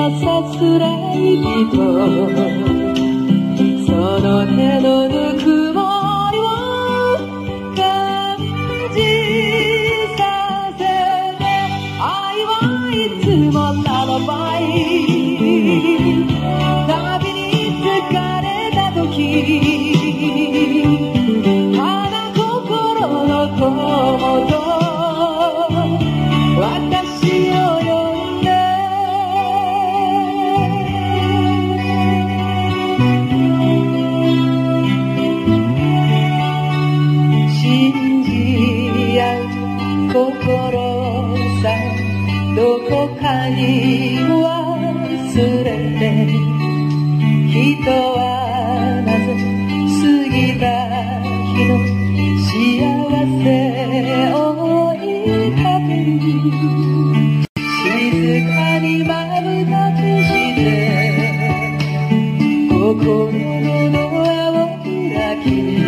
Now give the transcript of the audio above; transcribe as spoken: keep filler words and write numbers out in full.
さすらい人、その手のぬくもりを感じさせて、愛はいつもななばい、旅に疲れた時、ただ心の友と私を呼んで、信じ合う心さどこかに忘れて、人はなぜ過ぎた日の幸せを追いかける、静かにまぶた閉じて心のドアを開き